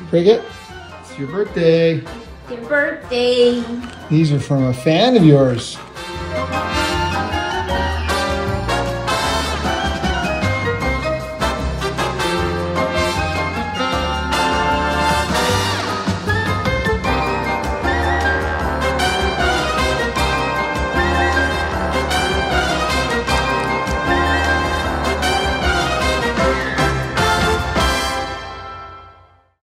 Krikut, it's your birthday. Your birthday. These are from a fan of yours.